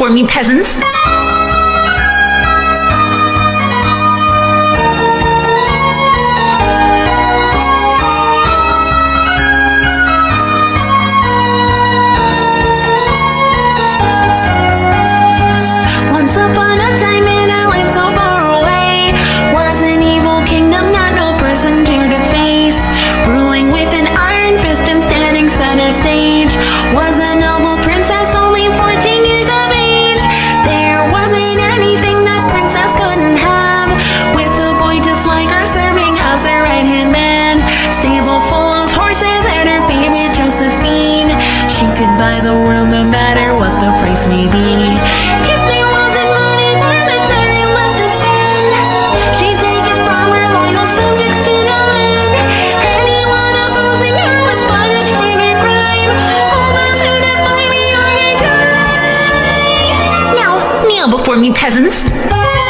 before me, peasants! Once upon a time in a land so far away was an evil kingdom that no person dared to face. Ruling with an iron fist and standing center stage was a noble princess only 14 years of age. There wasn't anything that princess couldn't have, with a boy just like her serving as her right-hand man. Stable full of horses and her favorite Josephine. She could buy the world no matter what the price may be. If there wasn't money for the tyrant left to spend, she'd take it from her loyal subjects to no end. Anyone opposing her was punished for their crime. All those who defy me are to die. Kneel before me, peasants!